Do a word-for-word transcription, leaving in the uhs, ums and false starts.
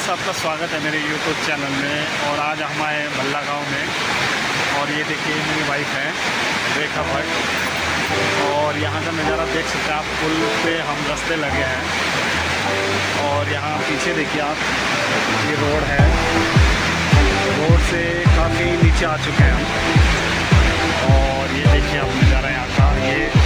दोस्त, आपका स्वागत है मेरे यूट्यूब चैनल में। और आज हम आए भल्ला गांव में। और ये देखिए मेरी वाइफ है रेखा भट्ट। और यहाँ का नज़ारा देख सकते हैं आप। पुल पे हम रास्ते लगे हैं और यहाँ पीछे देखिए आप, ये रोड है। रोड से काफ़ी नीचे आ चुके हैं हम। और ये देखिए आप नज़ारा यहाँ का। ये